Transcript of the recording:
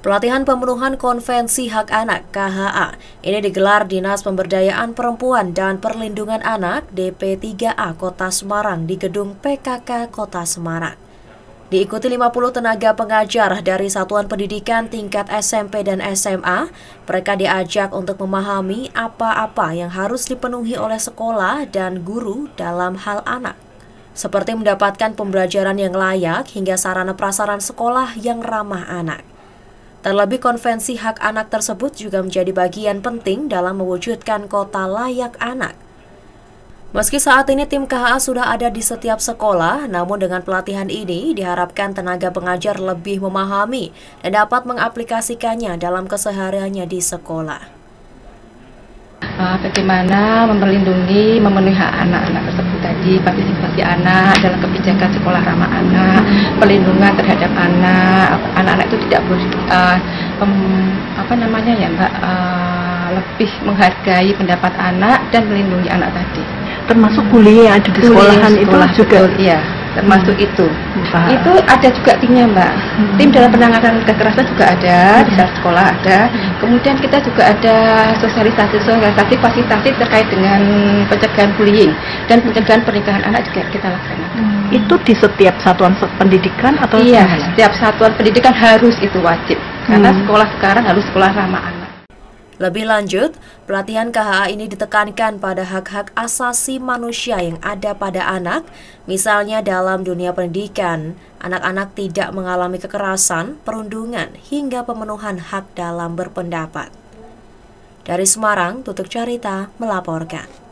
Pelatihan pemenuhan Konvensi Hak Anak (KHA) ini digelar Dinas Pemberdayaan Perempuan dan Perlindungan Anak DP3A Kota Semarang di Gedung PKK Kota Semarang. Diikuti 50 tenaga pengajar dari satuan pendidikan tingkat SMP dan SMA, mereka diajak untuk memahami apa-apa yang harus dipenuhi oleh sekolah dan guru dalam hal anak, seperti mendapatkan pembelajaran yang layak hingga sarana prasarana sekolah yang ramah anak. Terlebih konvensi hak anak tersebut juga menjadi bagian penting dalam mewujudkan kota layak anak. Meski saat ini tim KHA sudah ada di setiap sekolah, namun dengan pelatihan ini diharapkan tenaga pengajar lebih memahami dan dapat mengaplikasikannya dalam kesehariannya di sekolah. Bagaimana memelindungi, memenuhi hak anak-anak tersebut tadi, partisipasi anak dalam kebijakan sekolah ramah anak, perlindungan terhadap anak-anak itu tidak boleh lebih menghargai pendapat anak dan melindungi anak tadi. Termasuk bullying yang ada di sekolahan itu juga. Iya, termasuk itu. Itu ada juga timnya, Mbak. Tim dalam penanganan kekerasan juga ada, di sekolah ada. Kemudian kita juga ada sosialisasi fasilitasi terkait dengan pencegahan bullying dan pencegahan pernikahan anak juga kita laksanakan. Itu di setiap satuan pendidikan atau? Iya, setiap satuan pendidikan harus itu wajib. Karena sekolah sekarang harus sekolah ramah anak. Lebih lanjut, pelatihan KHA ini ditekankan pada hak-hak asasi manusia yang ada pada anak, misalnya dalam dunia pendidikan, anak-anak tidak mengalami kekerasan, perundungan, hingga pemenuhan hak dalam berpendapat. Dari Semarang, Tutuk Carita melaporkan.